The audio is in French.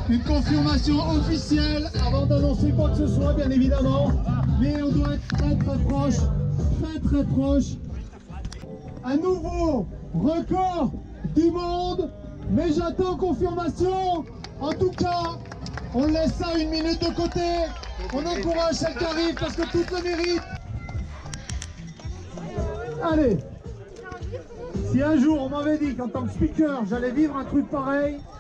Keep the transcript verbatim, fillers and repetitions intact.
une confirmation officielle avant d'annoncer quoi que ce soit, bien évidemment. Mais on doit être très très proche, très très proche. Un nouveau record du monde, mais j'attends confirmation. En tout cas, on laisse ça une minute de côté. On encourage celle qui arrive parce que tout le mérite. Allez, si un jour on m'avait dit qu'en tant que speaker, j'allais vivre un truc pareil,